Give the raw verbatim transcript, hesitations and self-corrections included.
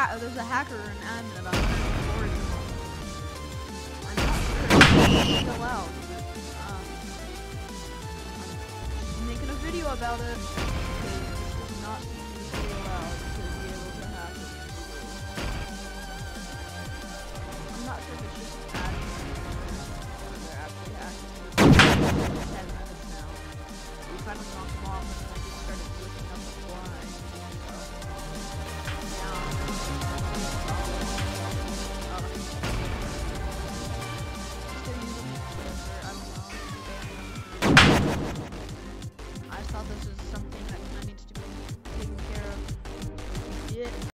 ha there's a hacker and admin about Forge. I'm not sure if it's still out. Um, I'm making a video about it because this is not